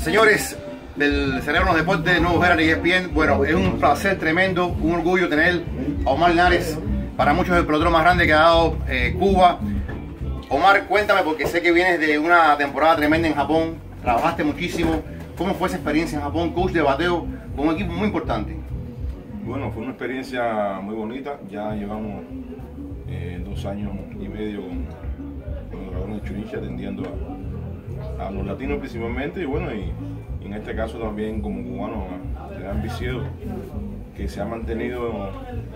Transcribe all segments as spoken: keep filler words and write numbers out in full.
Señores del Cerebro Deportes, Nuevo Herald y E S P N, bueno, es un placer tremendo, un orgullo tener a Omar Linares, para muchos el pelotero más grande que ha dado eh, Cuba. Omar, cuéntame, porque sé que vienes de una temporada tremenda en Japón, trabajaste muchísimo. ¿Cómo fue esa experiencia en Japón, coach de bateo, con un equipo muy importante? Bueno, fue una experiencia muy bonita. Ya llevamos eh, dos años y medio con, con los Dragones de Chunichi atendiendo a, a los latinos principalmente, y bueno, y, y en este caso también como cubano a Leandro Viciedo, que se ha mantenido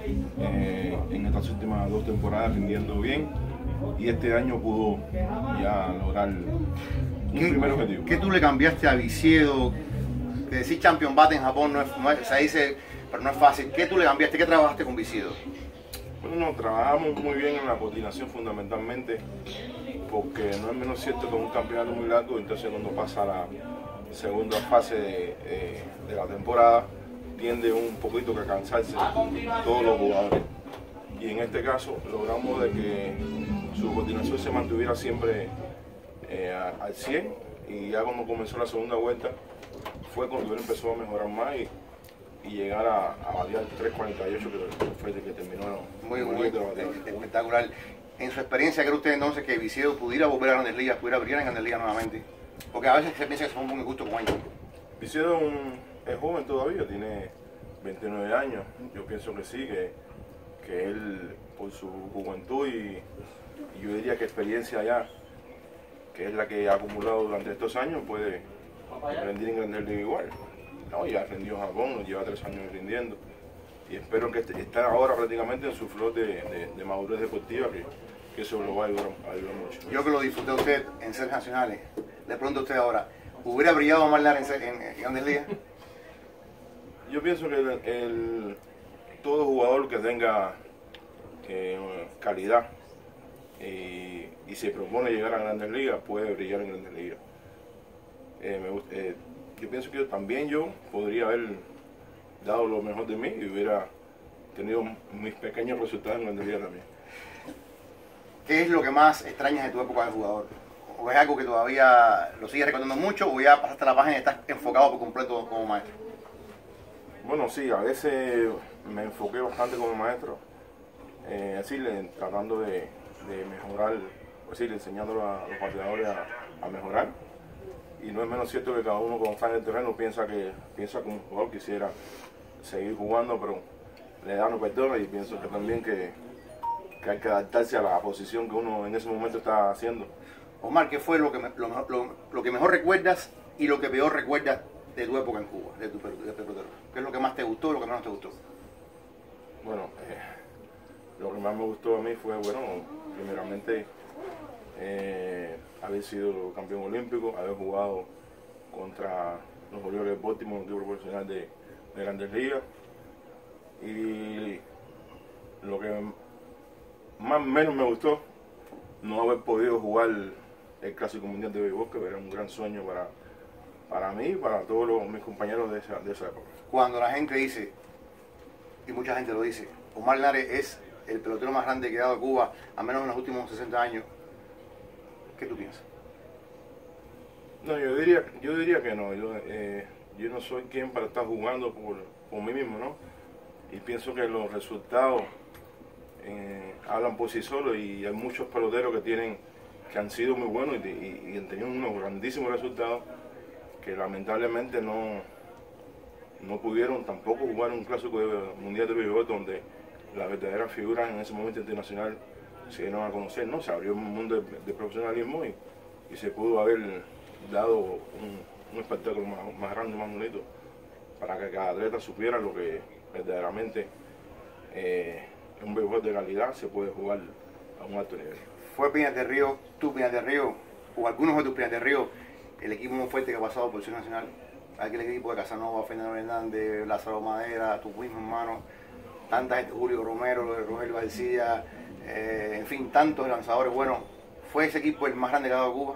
eh, en estas últimas dos temporadas rindiendo bien, y este año pudo ya lograr un primer objetivo. ¿Qué tú le cambiaste a Viciedo? Que decir champion bate en Japón no es, no es, se dice, pero no es fácil. ¿Qué tú le cambiaste? ¿Qué trabajaste con Viciedo? Bueno, no, trabajamos muy bien en la coordinación fundamentalmente, porque no es menos cierto que es un campeonato muy largo. Entonces cuando pasa a la segunda fase de, eh, de la temporada, tiende un poquito que a cansarse todos los jugadores. Y en este caso logramos de que su coordinación se mantuviera siempre eh, al cien, y ya cuando comenzó la segunda vuelta fue cuando él empezó a mejorar más y, y llegar a, a batear tres cuarenta y ocho, que fue el que terminó. Muy, muy espectacular. En su experiencia, ¿cree usted entonces que Viciedo pudiera volver a Grandes Ligas, pudiera brillar en Grandes Ligas nuevamente? Porque a veces se piensa que se fue muy injusto con ellos. Viciedo es joven todavía, tiene veintinueve años. Yo pienso que sí, que, que él por su juventud y, y yo diría que experiencia ya, que es la que ha acumulado durante estos años, puede rendir en Grandes Ligas igual. No, ya rendió en Japón, lleva tres años rindiendo, y espero que esté ahora prácticamente en su flor de, de, de madurez deportiva, que, que eso lo va a ayudar, a ayudar mucho. Yo que lo disfruté a usted en series nacionales, le pregunto a usted ahora, ¿hubiera brillado Omar Linares en, en, en Grandes Ligas? Yo pienso que el, el, todo jugador que tenga eh, calidad y, y se propone llegar a Grandes Ligas puede brillar en Grandes Ligas. Eh, me, eh, yo pienso que yo, también yo podría haber dado lo mejor de mí y hubiera tenido mis pequeños resultados en Grandes Ligas también. ¿Qué es lo que más extrañas de tu época de jugador? ¿O es algo que todavía lo sigues recordando mucho, o ya pasaste la página y estás enfocado por completo como maestro? Bueno, sí, a veces me enfoqué bastante como maestro, eh, así, tratando de, de mejorar, pues sí, enseñándole a los bateadores a, a mejorar. Y no es menos cierto que cada uno cuando está en el terreno piensa que piensa que un jugador quisiera seguir jugando, pero la edad no perdona, y pienso que también que, que hay que adaptarse a la posición que uno en ese momento está haciendo. Omar, ¿qué fue lo que, me, lo, lo, lo que mejor recuerdas y lo que peor recuerdas de tu época en Cuba, de tu pelotero? ¿Qué es lo que más te gustó y lo que menos te gustó? Bueno, eh, lo que más me gustó a mí fue, bueno, primeramente eh, haber sido campeón olímpico, haber jugado contra los Orioles de Baltimore, un equipo profesional de, de Grandes Ligas, y lo que más menos me gustó, no haber podido jugar el Clásico Mundial de Béisbol, que era un gran sueño para, para mí y para todos los, mis compañeros de esa, de esa época. Cuando la gente dice, y mucha gente lo dice, Omar Linares es el pelotero más grande que ha dado Cuba, al menos en los últimos sesenta años, ¿qué tú piensas? No, yo diría, yo diría que no. Yo, eh, yo no soy quien para estar jugando por, por mí mismo, ¿no? Y pienso que los resultados eh, hablan por sí solos, y hay muchos peloteros que tienen que han sido muy buenos y, y, y han tenido unos grandísimos resultados que lamentablemente no, no pudieron tampoco jugar un clásico de, mundial de béisbol, donde las verdaderas figuras en ese momento internacional se dieron a conocer, ¿no? Se abrió un mundo de, de profesionalismo, y, y se pudo haber dado un, un espectáculo más, más grande, más bonito, para que cada atleta supiera lo que verdaderamente eh, en un béisbol de calidad se puede jugar a un alto nivel. ¿Fue Piñas del Río, tú Piñas del Río, o algunos de tus Piñas del Río, el equipo más fuerte que ha pasado por Selección Nacional? Aquel equipo de Casanova, Fernando Hernández, Lázaro Madera, tu mismo hermano, tanta gente, Julio Romero, Rogelio García, eh, en fin, tantos lanzadores. Bueno, ¿fue ese equipo el más grande que ha dado Cuba?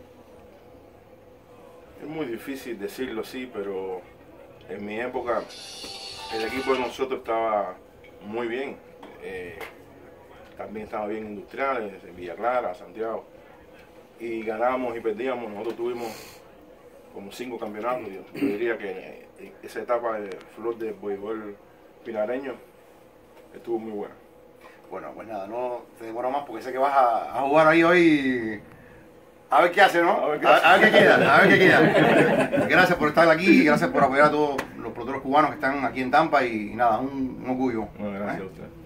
Es muy difícil decirlo así, pero en mi época el equipo de nosotros estaba muy bien. Eh, también estaba bien Industriales, en Villa Clara, Santiago, y ganábamos y perdíamos. Nosotros tuvimos como como cinco campeonatos. Yo, yo diría que eh, esa etapa de flor del voleibol pinareño estuvo muy buena. Bueno, pues nada, no te demoro más porque sé que vas a, a jugar ahí hoy. A ver qué hace, ¿no? A ver qué a, hace. a ver qué queda, a ver qué queda. Gracias por estar aquí, gracias por apoyar a todos los peloteros cubanos que están aquí en Tampa y, nada, un, un orgullo. Bueno, gracias ¿eh? a usted.